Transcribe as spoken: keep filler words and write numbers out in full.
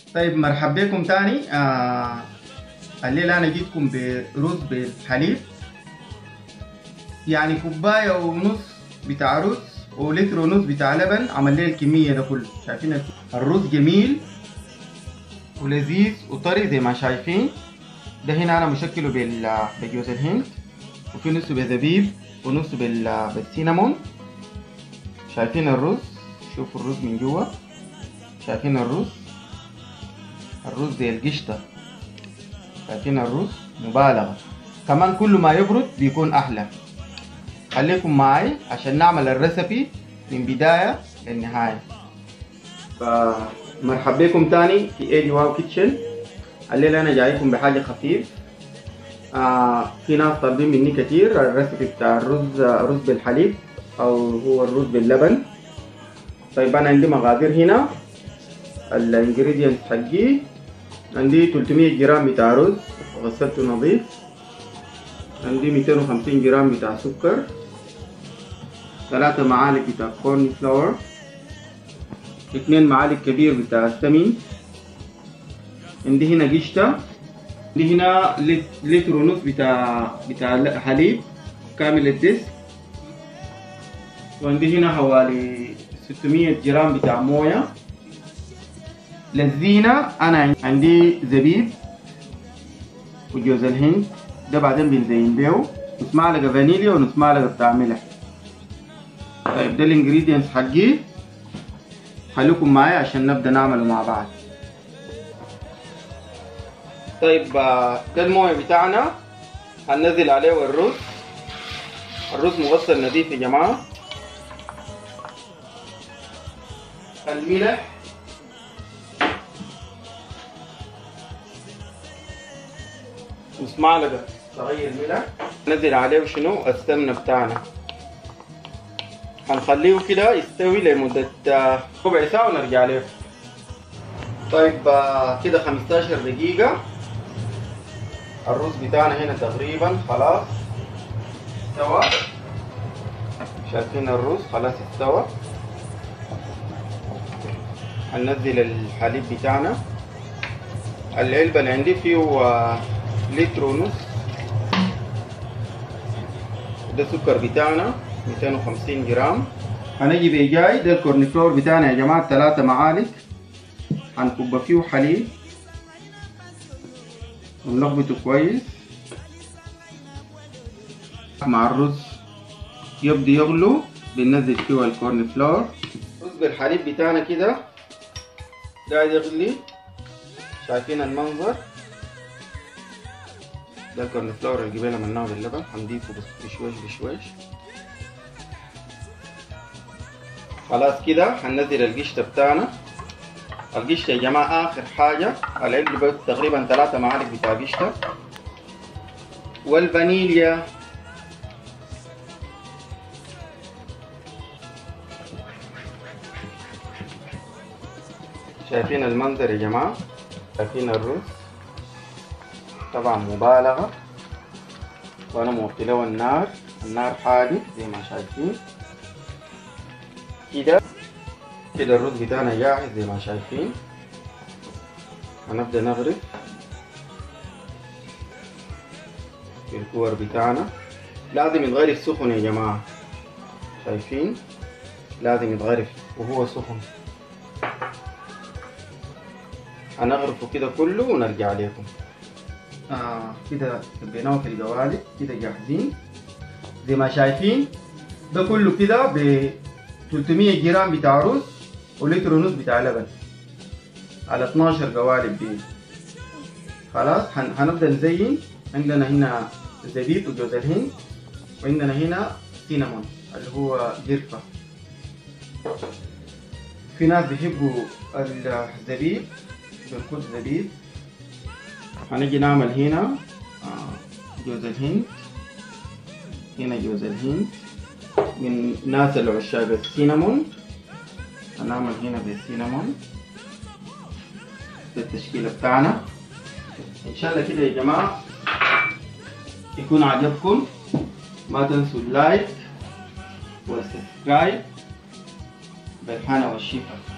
طيب مرحبا بكم تاني. آه الليلة أنا جيتكم برز بالحليب، يعني كوباية ونص بتاع رز ولتر ونص بتاع لبن عمل لي الكمية ده كله. شايفين الرز جميل ولذيذ وطري زي ما شايفين. ده هنا أنا مشكله بجوز الهند، وفي نصه بزبيب ونصه بالسينامون. شايفين الرز، شوفوا الرز من جوا، شايفين الرز الرز زي القشطة. شايفين الرز مبالغة، كمان كل ما يبرد بيكون أحلى. خليكم معي عشان نعمل الريسبي من بداية للنهاية. فمرحبا بكم تاني في ايدي واو كيتشن. الليلة أنا جايكم بحاجة خفيف. آه في ناس طالبين مني كتير الريسبي بتاع الرز رز بالحليب أو هو الرز باللبن. طيب أنا عندي مقادير هنا. الانجريدينتس حقي عندي ثلاثمية جرام بتاع رز غسلته نظيف، عندي مئتين وخمسين جرام بتاع سكر، ثلاثة معالق بتاع كورن فلاور، اثنين معالق كبير بتاع سمن، عندي هنا قشطة، عندي هنا لتر ونص بتاع بتاع حليب كامل الدسم، وعندي هنا حوالي ستمية جرام بتاع موية. للزينة أنا عندي زبيب وجوز الهند، ده بعدين بنزين بيه، نص معلقة فانيليا ونص معلقة بتاع ملح. طيب ده الانجريدينتس حقي، خليكم معايا عشان نبدأ نعمله مع بعض. طيب ده المويه بتاعنا، هننزل عليه الرز. الرز مغسل نظيف يا جماعة. الملح، نص معلقة صغير ملح. ننزل عليه شنو السمنة بتاعنا، هنخليه كده يستوي لمدة ربع ساعة ونرجع له. طيب كده خمستاشر دقيقة. الرز بتاعنا هنا تقريبا خلاص استوى. شايفين الرز خلاص استوى. هننزل الحليب بتاعنا. العلبة اللي عندي فيه لتر ونص. ده السكر بتاعنا مئتين وخمسين جرام. هنجي بجاي ده الكورن فلور بتاعنا يا جماعة، ثلاثة معالق. هنكب فيه حليب ونلخبطه كويس مع الرز. يبدأ يغلو بننزل فيه الكورن فلور. الرز بالحليب بتاعنا كده قاعد يغلي. شايفين المنظر ده الكورن فلور اللي قبل عملناه باللبن، هنضيفه بشويش بشويش. خلاص كده هننزل القشطة بتاعنا. القشطة يا جماعة آخر حاجة. العلبة تقريبا ثلاثة معالق بتاع قشطة، والفانيليا. شايفين المنظر يا جماعة، شايفين الرز طبعا مبالغة، وأنا موطي له النار. النار حادي زي ما شايفين كده. كده الرز بتاعنا جاهز زي ما شايفين. هنبدأ نغرف في الكور بتاعنا. لازم يتغرف سخن يا جماعة، شايفين لازم يتغرف وهو سخن. هنغرفه كده كله ونرجع لكم. آه كده كبيناه في القوالب كده جاهزين زي ما شايفين. ده كله كده ب ثلاثمية جرام بتاع رز ولتر ونص بتاع لبن على اثناشر قوالب دي. خلاص هنبدأ نزين. عندنا هنا زبيب وجوز الهند، وعندنا هنا سينامون اللي هو قرفة. في ناس بيحبوا الزبيب، بنكون زبيب. هنجي نعمل هنا جوز الهند. هنا جوز الهند من ناس العشاق السينامون، هنعمل هنا بالسينامون. ده التشكيلة بتاعنا. ان شاء الله كده يا جماعة يكون عجبكم. ما تنسوا اللايك والسبسكرايب. بالهنا والشفا.